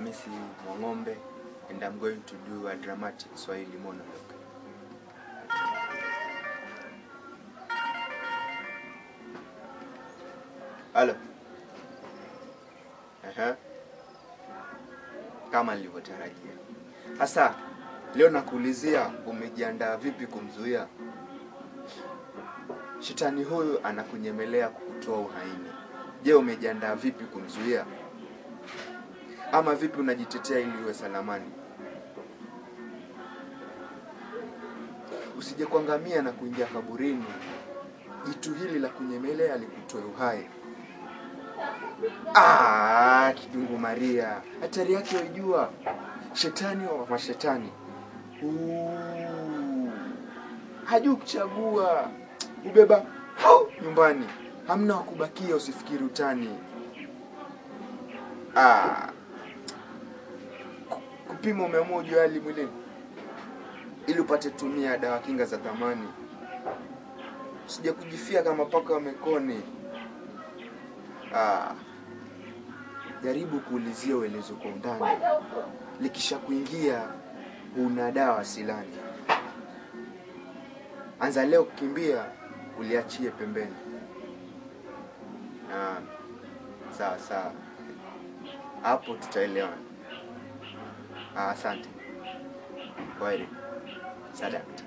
Hamisi Mwang'ombe, and I'm going to do a dramatic Swahili monologue. Hello. Kama nilivyotarajia. Sasa leo nakuulizia, umejiandaa vipi kumzuia? Shetani huyu anakunyemelea kukutoa uhaini. Je, umejiandaa vipi kumzuia? Ama vipi unajitetea ili uwe salamani? Usije kuangamia na kuingia kaburini. Jitu hili la kunyemelea likutoe uhai. Kidungu Maria, hatari yake unajua. Shetani wa mashetani. Hajui kuchagua. Ubeba nyumbani. Hamna wakubakia, usifikiri utani. Kupima umeamua ujue hali mwilini ili upate tumia dawa kinga za thamani. Usije kujifia kama paka wa mekoni. Jaribu kuulizia uelezo kwa undani. Likisha kuingia una dawa silani. Anza leo kukimbia, uliachie pembeni. Sawa. Hapo tutaelewana. Asante. Kwaheri. Sadakta.